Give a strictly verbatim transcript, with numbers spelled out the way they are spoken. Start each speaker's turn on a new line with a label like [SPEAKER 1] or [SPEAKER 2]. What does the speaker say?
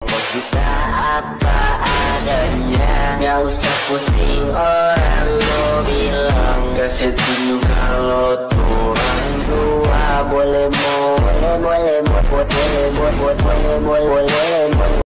[SPEAKER 1] pokok kita apa adanya. Gak usah pusing orang lo bilang. Kasih tunjuk kalau turun dua boleh boleh boleh boleh boleh boleh boleh boleh boleh boleh